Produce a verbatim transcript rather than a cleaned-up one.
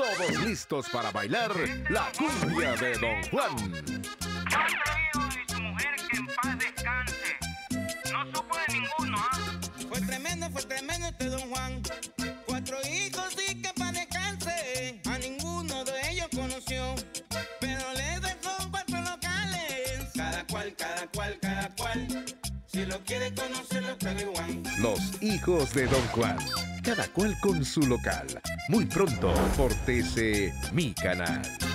Todos listos para bailar la cumbia de Don Juan. Cuatro hijos y su mujer que en paz descanse. No supo de ninguno, ¿ah? Fue tremendo, fue tremendo este Don Juan. Cuatro hijos y que en paz descanse. A ninguno de ellos conoció, pero le dejó cuatro locales. Cada cual, cada cual, cada cual. Si lo quiere conocer, lo trae Juan. Los hijos de Don Juan. Cada cual con su local. Muy pronto por T C, mi canal.